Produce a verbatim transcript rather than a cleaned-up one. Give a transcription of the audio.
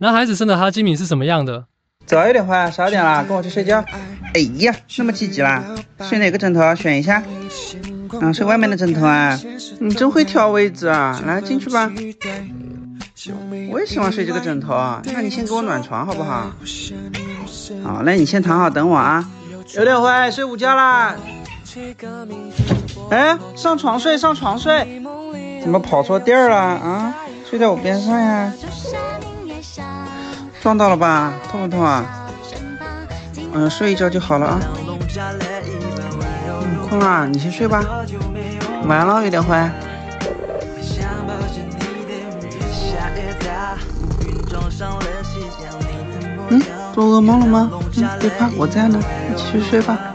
男孩子生的哈基米是什么样的？ 早一点回来，十二点了，跟我去睡觉。哎呀，那么积极啦？睡哪个枕头？选一下。嗯，睡外面的枕头啊。你真会挑位置啊！来，进去吧。我也喜欢睡这个枕头啊。那你先给我暖床好不好？好，那你先躺好等我啊。有点会睡午觉啦。哎，上床睡，上床睡。怎么跑错地儿了啊？睡在我边上呀。撞到了吧？痛不痛啊？嗯，睡一觉就好了啊。嗯，困了，你先睡吧。晚安了，有点坏。嗯，做噩梦了吗？嗯，别怕，我在呢，你继续睡吧。